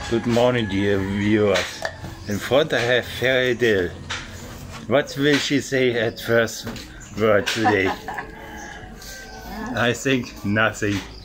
Good morning, dear viewers. In front I have Fheryal. What will she say at first word today? I think nothing.